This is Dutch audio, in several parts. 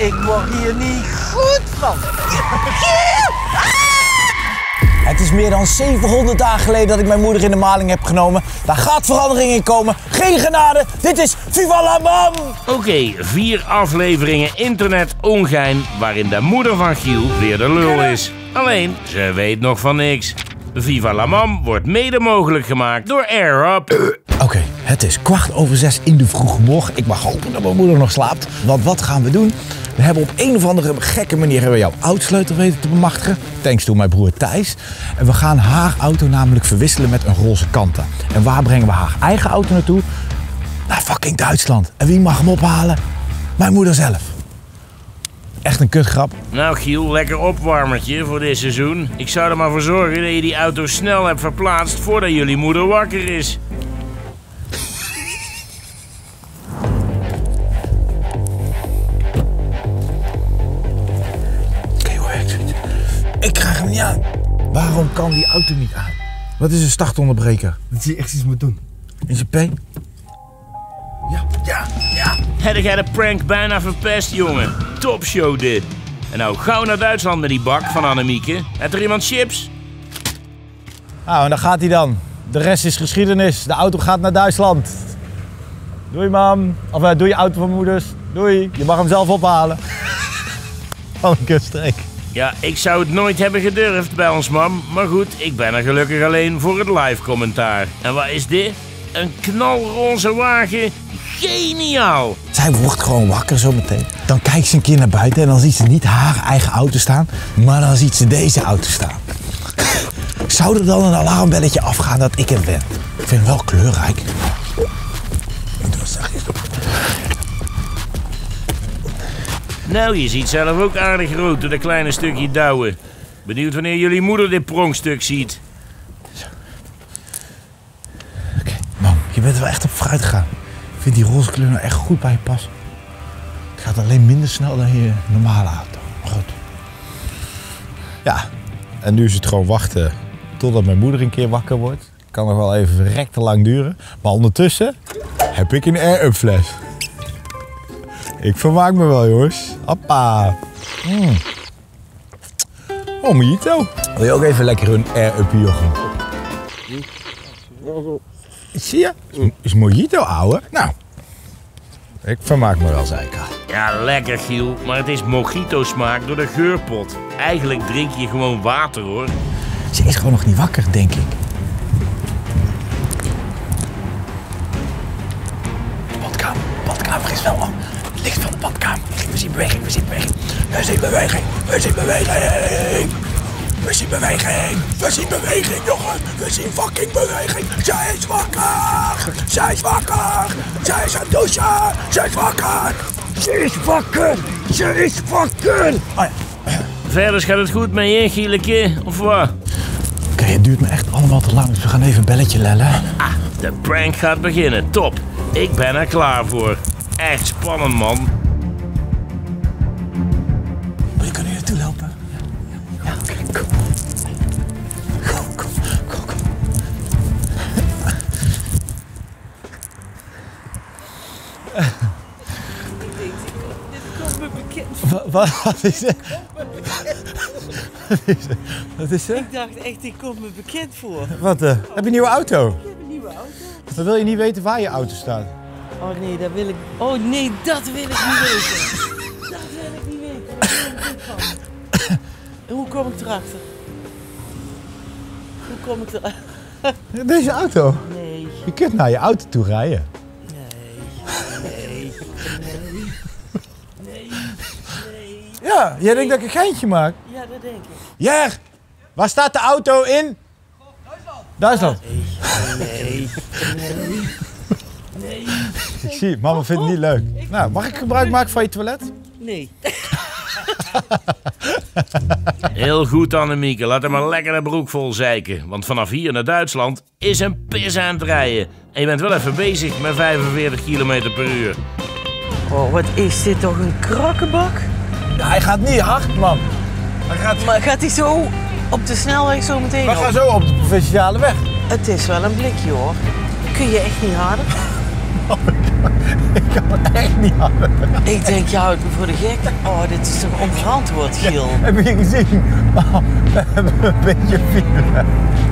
Ik word hier niet goed van. Het is meer dan 700 dagen geleden dat ik mijn moeder in de maling heb genomen. Daar gaat verandering in komen. Geen genade. Dit is Viva la Mam! Oké, 4 afleveringen internet ongein waarin de moeder van Giel weer de lul is. Alleen, ze weet nog van niks. Viva la Mam wordt mede mogelijk gemaakt door AirUp. Oké, het is 6:15 in de vroege morgen. Ik mag hopen dat mijn moeder nog slaapt. Want wat gaan we doen? We hebben op een of andere gekke manier jouw autosleutel weten te bemachtigen. Thanks to mijn broer Thijs. En we gaan haar auto namelijk verwisselen met een roze Kanta. En waar brengen we haar eigen auto naartoe? Naar fucking Duitsland. En wie mag hem ophalen? Mijn moeder zelf. Echt een kutgrap. Nou Giel, lekker opwarmertje voor dit seizoen. Ik zou er maar voor zorgen dat je die auto snel hebt verplaatst voordat jullie moeder wakker is. Ik krijg hem niet aan. Waarom kan die auto niet aan? Wat is een startonderbreker? Dat je echt iets moet doen. Is het P? Ja. Heb jij de prank bijna verpest, jongen. Topshow dit. En nou gauw naar Duitsland met die bak van Annemieke. Heeft er iemand chips? Nou, en daar gaat hij dan. De rest is geschiedenis. De auto gaat naar Duitsland. Doei, mam. Of doei, je auto van moeders. Doei. Je mag hem zelf ophalen. Wat een kutstreek. Ja, ik zou het nooit hebben gedurfd bij ons mam. Maar goed, ik ben er gelukkig alleen voor het live commentaar. En wat is dit? Een knalroze wagen. Geniaal! Zij wordt gewoon wakker zometeen. Dan kijkt ze een keer naar buiten en dan ziet ze niet haar eigen auto staan. Maar dan ziet ze deze auto staan. Zou er dan een alarmbelletje afgaan dat ik het ben? Ik vind hem wel kleurrijk. Ik doe het zachtjes. Nou, je ziet zelf ook aardig rood door dat kleine stukje douwen. Benieuwd wanneer jullie moeder dit pronkstuk ziet. Oké, mam, je bent er wel echt op vooruit gegaan. Ik vind die roze kleur nou echt goed bij je passen. Het gaat alleen minder snel dan je normale auto. Maar goed. Ja, en nu is het gewoon wachten totdat mijn moeder een keer wakker wordt. Kan nog wel even verrekte lang duren. Maar ondertussen heb ik een AirUp fles. Ik vermaak me wel, jongens. Hoppa. Oh, mojito. Wil je ook even lekker een AirUp hier, Jochem? Zie je? Is mojito, ouwe? Nou, ik vermaak me wel, zei ik al. Ja, lekker Giel, maar het is mojito smaak door de geurpot. Eigenlijk drink je gewoon water, hoor. Ze is gewoon nog niet wakker, denk ik. Badkamer is wel aan. Het licht van de badkamer. We zien beweging. We zien beweging, jongen. We zien fucking beweging. Zij is wakker. Zij is aan het douchen. Zij is wakker. Oh ja. Verder gaat het goed met je, Gieleke, of wat? Oké, het duurt me echt allemaal te lang, dus we gaan even een belletje lellen. Ah, de prank gaat beginnen. Top. Ik ben er klaar voor. Echt spannend, man. Wil je kunnen hier naartoe lopen? Ja, oké, kom. Kom. Wat is het? Wat is het? Ik dacht echt, dit komt me bekend voor. Wat? Heb je een nieuwe auto? Ik heb een nieuwe auto. Dan wil je niet weten waar je auto staat. Oh nee, dat wil ik. Oh nee, dat wil ik niet weten. Dat wil ik niet weten. Daar ben ik goed van. En hoe kom ik erachter? Hoe kom ik erachter? Deze auto? Nee. Je kunt naar je auto toe rijden. Nee. Ja, jij denkt dat ik een geintje maak? Ja, dat denk ik. Jer, waar staat de auto in? Duitsland. Nee. Ik zie het, mama vindt het niet leuk. Nou, mag ik gebruik maken van je toilet? Nee. Heel goed, Annemieke. Laat hem maar lekker de broek vol zeiken. Want vanaf hier naar Duitsland is een pis aan het rijden. En je bent wel even bezig met 45 km per uur. Oh, wat is dit toch een krakkenbak? Ja, hij gaat niet hard, man. Maar gaat hij zo op de snelweg zo meteen We op? gaan zo op de provinciale weg. Het is wel een blikje hoor. Kun je echt niet harder? Ik kan het echt niet houden. Ik denk, je houdt me voor de gek. Oh, dit is toch onverantwoord, Giel. Heb je gezien? Oh, we hebben een beetje file.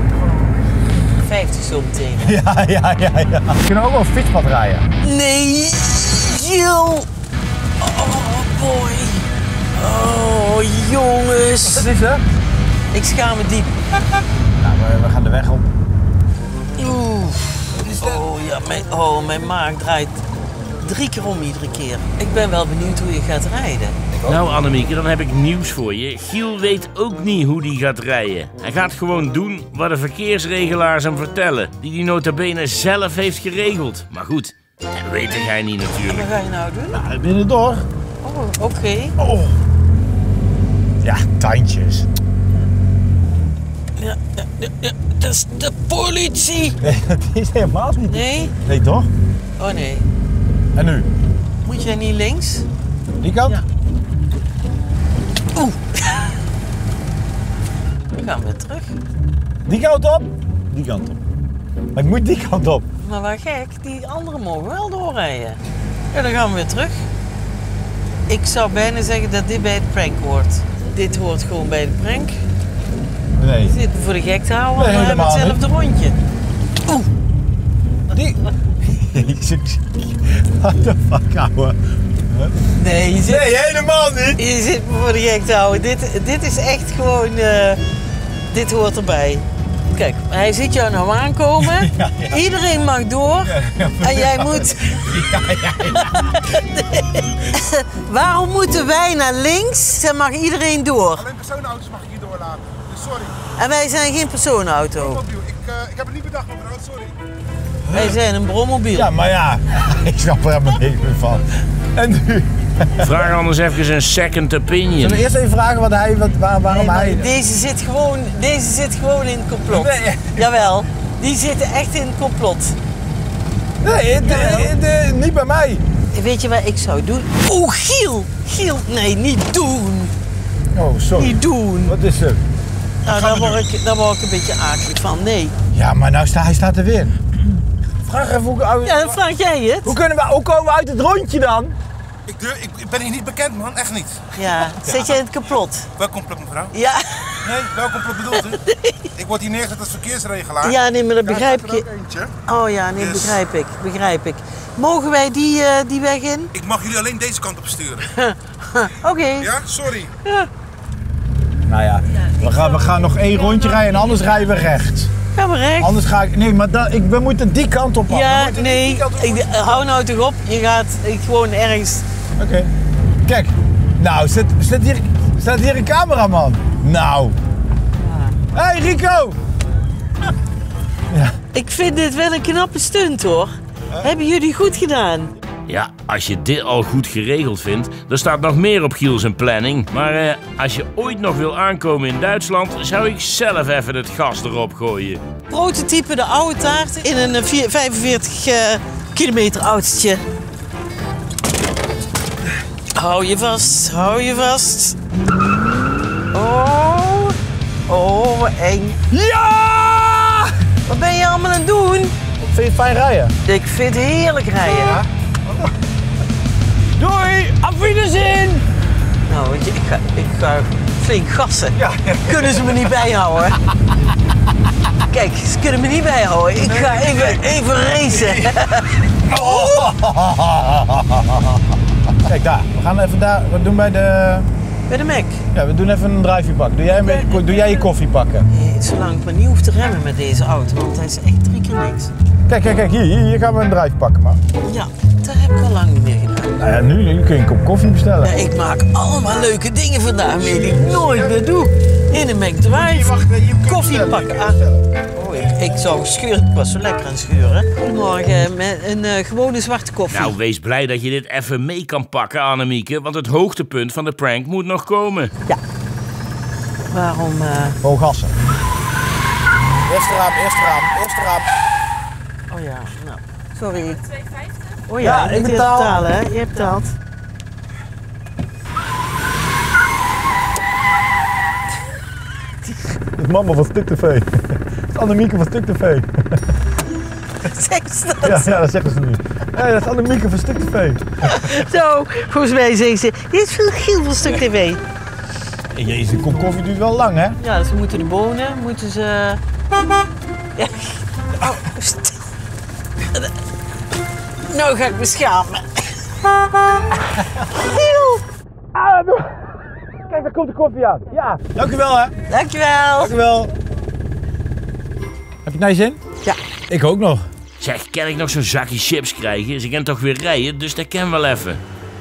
50 zo meteen. Ja. We kunnen ook wel een fietspad rijden. Nee, Giel. Oh, boy. Oh, jongens. Wat is er? Ik schaam me diep. Nou, we gaan de weg op. Oeh. Oh ja, mijn maag draait 3 keer om iedere keer. Ik ben wel benieuwd hoe je gaat rijden. Nou Annemieke, dan heb ik nieuws voor je. Giel weet ook niet hoe die gaat rijden. Hij gaat gewoon doen wat de verkeersregelaars hem vertellen. Die hij nota bene zelf heeft geregeld. Maar goed, dat weet jij niet natuurlijk. Wat ga je nou doen? Nou, binnendoor. Oh, oké. Oh. Ja, tandjes. Ja, dat is de politie. Nee, dat is helemaal niet. Nee? Nee, toch? Oh nee. En nu? Moet jij niet links? Die kant? Ja. Oeh. We gaan weer terug. Die kant op? Die kant op. Maar ik moet die kant op. Maar waar gek, die anderen mogen wel doorrijden. Ja, dan gaan we weer terug. Ik zou bijna zeggen dat dit bij het prank hoort. Dit hoort gewoon bij de prank. Nee. Je zit me voor de gek te houden, Nee, maar we hebben helemaal hetzelfde rondje. Oeh. Die... What the fuck, ouwe? Nee, je zit, Nee, helemaal niet. je zit me voor de gek te houden. Dit is echt gewoon... dit hoort erbij. Kijk, hij ziet jou nou aankomen. Ja. Iedereen mag door. En jij moet... Waarom moeten wij naar links? Dan mag iedereen door. Alleen personenauto's mag ik hier doorlaten. Dus sorry. En wij zijn geen personenauto. Ik heb het niet bedacht, mevrouw. Sorry. Wij zijn een brommobiel. Ja, maar ja, ik snap er helemaal niks meer van. En nu? Vraag anders even een second opinion. Zullen we eerst even vragen wat hij, waarom Nee, maar hij... deze zit gewoon in het complot. Nee. Jawel, die zitten echt in het complot. Nee, niet bij mij. Weet je wat ik zou doen? Oeh, Giel! Giel, nee, niet doen! Oh, sorry. Niet doen! Wat is er? Nou, daar word ik een beetje akelig van. Nee. Ja, maar nou hij staat er weer. Vraag even hoe... Ja, dan vraag jij het. Hoe komen we uit het rondje dan? Ik ben hier niet bekend, man. Echt niet. Ja, zit jij in het complot? Welk complot, mevrouw? Ja. Nee, welk complot bedoelt u? Ik word hier neergezet als verkeersregelaar. Ja, nee, maar dat begrijp Daar je. staat er ook eentje. Oh ja, nee, Yes. begrijp ik. Mogen wij die weg in? Ik mag jullie alleen deze kant op sturen. Oké. Ja, sorry. Nou ja, we gaan nog 1 rondje rijden en anders rijden we rechts. Ga maar recht. Anders ga ik... Nee, maar we moeten die kant op. Ja, nee, hou nou toch op. Je gaat gewoon ergens... Oké. Kijk, nou, staat hier een cameraman. Nou. Hé, hey, Rico! Ik vind dit wel een knappe stunt, hoor. Hebben jullie goed gedaan? Ja, als je dit al goed geregeld vindt, dan staat nog meer op Giel zijn planning. Maar als je ooit nog wil aankomen in Duitsland, zou ik zelf even het gas erop gooien. Prototype de oude taart in een 45 kilometer autootje. Hou je vast, hou je vast. Oh, eng. Ja! Wat ben je allemaal aan het doen? Vind je het fijn rijden? Ik vind het heerlijk rijden. Ja. Doei! Auf Wiedersehen! Nou, weet je, ik ga flink gassen. Ja. Kunnen ze me niet bijhouden? Kijk, ze kunnen me niet bijhouden. Ik ga even racen. Kijk daar, we gaan even daar, wat doen bij de... Bij de Mac. Ja, we doen even een drive pakken. Doe jij je koffie pakken? Zolang ik maar niet hoef te remmen met deze auto, want hij is echt 3 keer niks. Kijk, hier gaan we een drive pakken, man. Ja, dat heb ik al lang niet meer gedaan. Nou ja, nu kun je een kop koffie bestellen. Ja, ik maak allemaal leuke dingen vandaag mee die ik nooit meer doe. In een McDrive, koffie pakken. Ik zou scheuren, ik was zo lekker aan het scheuren. Goedemorgen, met een gewone zwarte koffie. Nou, wees blij dat je dit even mee kan pakken, Annemieke, want het hoogtepunt van de prank moet nog komen. Ja. Waarom? Gewoon gassen. Eerste raam. Oh ja, nou, sorry. 2,50? Oh ja, Ja, je ik moet betaal. betalen, hè? Je hebt betaald. Dat is mama van Stuk TV. Dat is Annemieke van Stuk TV. Zeg eens dat. Ja, dat zeggen ze nu. Nee, dat is Annemieke van Stuk TV. Zo, volgens mij zeggen ze, dit is veel Giel van Stuk TV. Jezus, de kop koffie duurt wel lang, hè? Ja, ze moeten de bonen, moeten ze... Ja. Oh, stil. Nou ga ik me schamen. Giel! Kijk, daar komt de koffie aan. Ja. Dank u wel, hè? Dankjewel. Dank u wel. Heb je naar je zin? Ja. Ik ook nog. Zeg, kan ik nog zo'n zakje chips krijgen? Ze kan toch weer rijden, dus dat kan wel even.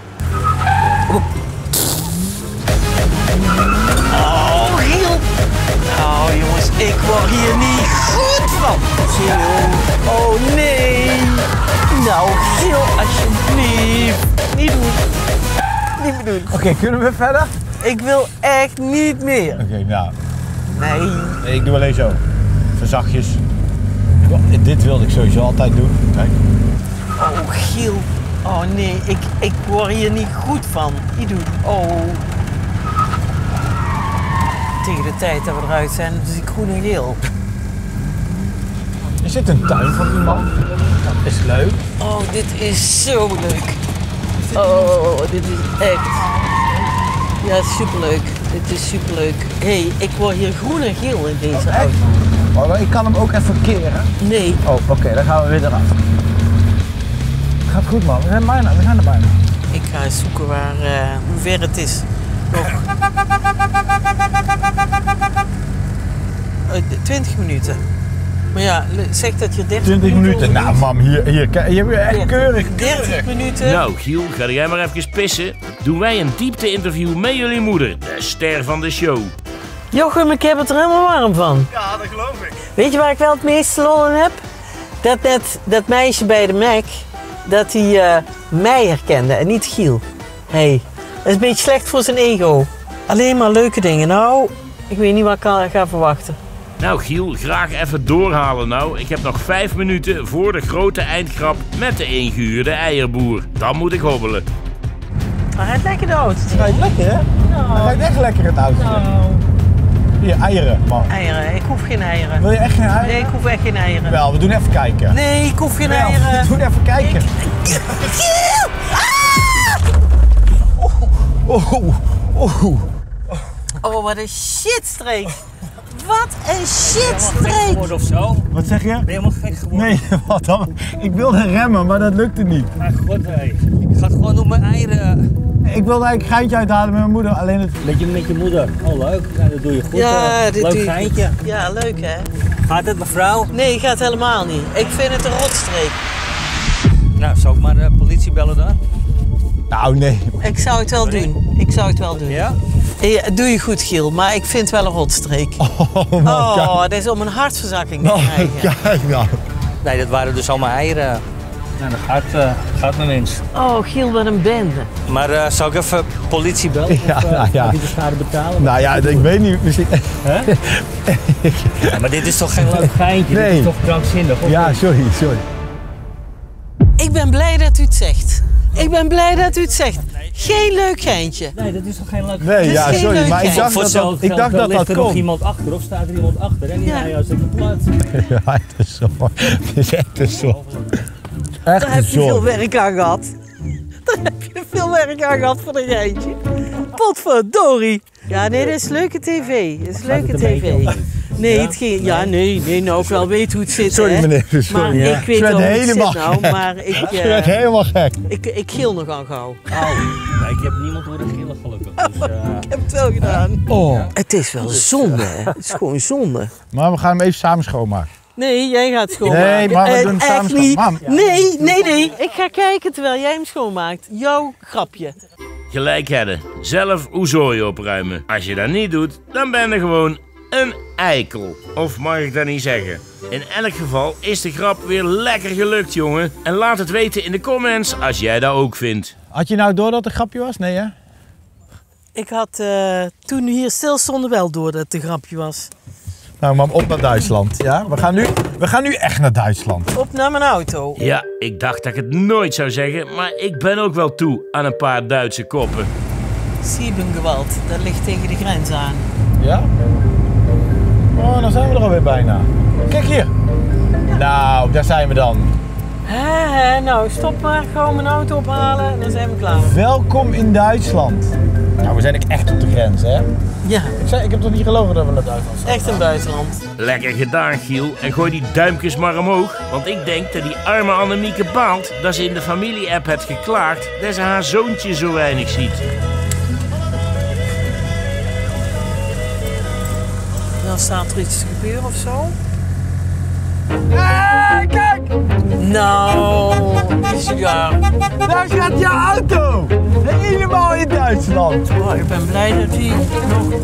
Oh, Giel. Oh, jongens, ik word hier niet goed van. Giel. Oh, nee. Nou, Giel, alsjeblieft. Niet doen. Niet meer doen. Oké, kunnen we verder? Ik wil echt niet meer. Oké, nou. Nee. Ik doe alleen zo. Zo zachtjes. Dit wilde ik sowieso altijd doen. Kijk. Oh, Giel. Oh, nee. Ik word hier niet goed van. Niet doen. Oh. Tegen de tijd dat we eruit zijn, zie ik groen en geel. Is dit een tuin van iemand? Dat is leuk. Oh, dit is zo leuk. Oh, dit is echt. Ja, superleuk. Dit is superleuk. Hé, ik word hier groen en geel in deze auto. Maar ik kan hem ook even keren. Nee. Oh, oké, dan gaan we weer eraf. Gaat goed, man. We zijn er bijna. Ik ga eens zoeken waar, hoe ver het is. Nog. 20 minuten. Maar ja, zeg dat je 30 20 minuten. Nou, doet. mam, hier, je hebt echt keurig. 30 minuten. Nou, Giel, ga jij maar even pissen. Doen wij een diepte-interview met jullie moeder, de ster van de show. Jochem, ik heb het er helemaal warm van. Ja, dat geloof ik. Weet je waar ik wel het meeste lol in heb? Dat net dat meisje bij de Mac, dat hij mij herkende en niet Giel. Hé, dat is een beetje slecht voor zijn ego. Alleen maar leuke dingen. Nou, ik weet niet wat ik ga verwachten. Nou, Giel, graag even doorhalen nou. Ik heb nog 5 minuten voor de grote eindgrap met de ingehuurde eierboer. Dan moet ik hobbelen. Hij rijdt lekker de auto. Het rijdt lekker, hè? Het rijdt echt lekker, het auto. Hier, eieren, man. Eieren, ik hoef geen eieren. Wil je echt geen eieren? Nee, ik hoef echt geen eieren. Wel, we doen even kijken. Nee, ik hoef geen Wel, eieren. we doen even kijken. Giel! Oh, wat een shitstreek. Wat een shitstreek. Of zo? Wat zeg je? Ben je helemaal gek geworden? Nee, wat dan? Ik wilde remmen, maar dat lukte niet. Mijn god, hé. Ik ga gewoon op mijn eieren. Ik wilde eigenlijk een geintje uithalen met mijn moeder, alleen het... Met je moeder. Oh, leuk. Nou, dat doe je goed. Ja, dit leuk doe je geintje. goed. Ja, leuk hè? Gaat het, mevrouw? Nee, gaat helemaal niet. Ik vind het een rotstreek. Nou, zou ik maar de politie bellen dan? Nou, nee. Ik zou het wel doen. Ik zou het wel doen. Ja? Ja, doe je goed, Giel, maar ik vind het wel een rotstreek. Oh, man, Oh, dat is om een hartverzakking te krijgen. kijk nou. Nee, dat waren dus allemaal eieren. Nou, dat gaat nog eens. Oh, Giel, wat een bende. Maar zou ik even politie bellen? Ja, of nou ja. moet ik de schade betalen? Nou ja, ik weet niet, misschien... Hè? Ja, maar dit is toch geen leuk geintje? Nee. Dit is toch krankzinnig? Of Ja, niet? sorry. Ik ben blij dat u het zegt. Ik ben blij dat u het zegt. Geen leuk geintje. Nee, dat is toch geen leuk Nee, is ja, geen sorry, leuk maar ik geintje. dacht dat dat ligt er nog kon. iemand achter of staat er iemand achter en die Ja. rijdt hartstikke plat. Ja, het is zo. Het is echt een zon. Echt Daar een heb je veel zon. werk aan gehad. Daar heb je veel werk aan gehad voor een geintje. Potverdorie. Ja, nee, dat is leuke tv. Dat is leuke het een beetje tv. op? Nee, het ging, ja, nee, nou ik wel weet hoe het zit. Sorry, hè. meneer, sorry. Maar Ja. ik weet Ik werd wel hoe het zit helemaal nou, gek. maar Je bent helemaal gek. ik gil nog aan gauw. Oh, nee, ik heb niemand horen gillen gelukkig. Dus, Ik heb het wel gedaan. Oh. Het is wel zonde, hè. Het is gewoon zonde. Maar we gaan hem even samen schoonmaken. Nee, jij gaat schoonmaken. Nee, maar we doen het echt samen niet. schoonmaken. Nee. Ik ga kijken terwijl jij hem schoonmaakt. Jouw grapje. Gelijk hebben. Zelf uw zooi opruimen. Als je dat niet doet, dan ben je gewoon een eikel. Of mag ik dat niet zeggen? In elk geval is de grap weer lekker gelukt, jongen. En laat het weten in de comments als jij dat ook vindt. Had je nou door dat het een grapje was? Nee, hè? Ik had toen we hier stil stonden wel door dat het een grapje was. Nou, mam, op naar Duitsland. Ja, we gaan nu echt naar Duitsland. Op naar mijn auto. Ja, ik dacht dat ik het nooit zou zeggen, maar ik ben ook wel toe aan een paar Duitse koppen. Siebengewalt, dat ligt tegen de grens aan. Ja? Oh, dan zijn we er alweer bijna. Kijk hier. Nou, daar zijn we dan. Nou, stop maar. Gewoon mijn auto ophalen en dan zijn we klaar. Welkom in Duitsland. Nou, we zijn ook echt op de grens, hè? Ja, Ik heb toch niet gelogen dat we naar Duitsland zijn? echt een buitenland. Lekker gedaan, Giel. En gooi die duimpjes maar omhoog. Want ik denk dat die arme Annemieke baalt dat ze in de familie-app heeft geklaagd dat ze haar zoontje zo weinig ziet. Dan staat er iets te gebeuren of zo. Hé, kijk! Nou, ja. Daar gaat jouw auto! Helemaal in Duitsland. Oh, ik ben blij dat hij nog...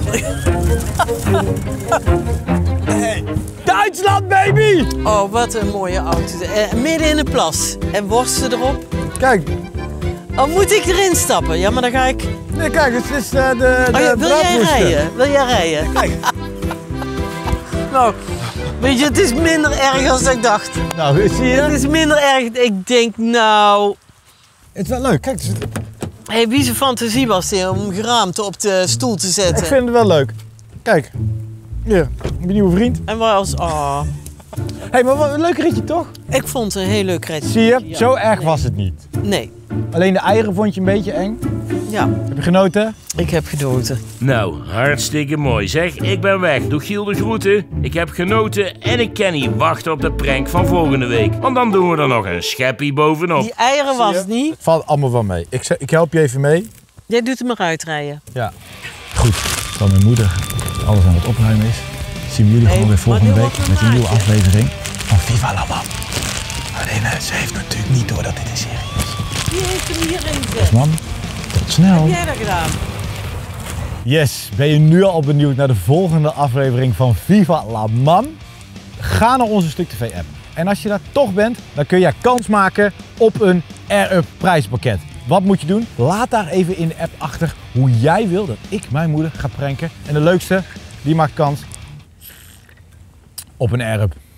Hey, Duitsland, baby! Oh, wat een mooie auto. Midden in de plas. En worsten erop. Kijk, Oh, moet ik erin stappen? Ja, maar dan ga ik... nee, kijk, het is de Oh ja, wil jij braadworsten. rijden? Wil jij rijden? Kijk. Nou, weet je, het is minder erg dan ik dacht. Nou, zie je? Het is minder erg. Ik denk, nou... Het is wel leuk, kijk. Hey, wie zijn fantasie was dit om geraamte op de stoel te Ik zetten? vind het wel leuk. Kijk, hier, mijn nieuwe vriend. En waar als... Oh, Hé, maar wat een leuk ritje toch? ik vond het een heel leuk ritje. Zie je, Ja. zo erg was het niet. Nee. Alleen de eieren vond je een beetje eng. Ja, Heb je genoten? ik heb gedoten. Nou, hartstikke mooi. Zeg, ik ben weg. Doe Giel de groeten. Ik heb genoten en ik kan niet wachten op de prank van volgende week. Want dan doen we er nog een scheppie bovenop. Die eieren was het niet. Valt allemaal wel mee. Ik help je even mee. Jij doet hem eruit rijden. Ja. Goed, dan mijn moeder alles aan het opruimen is, zien we jullie gewoon weer volgende maar dit week wordt met een nieuwe gemaakt, hè? aflevering van Viva la Mam. Alleen ze heeft natuurlijk niet door dat dit een serie is. Wie heeft hem hierin Dus gezet? mam, tot snel. Heb jij dat gedaan? Yes, ben je nu al benieuwd naar de volgende aflevering van Viva la Mam? Ga naar onze Stuk TV app. En als je daar toch bent, dan kun jij kans maken op een Air-Up prijspakket. Wat moet je doen? Laat daar even in de app achter hoe jij wil dat ik mijn moeder ga pranken. En de leukste, die maakt kans op een Air-Up.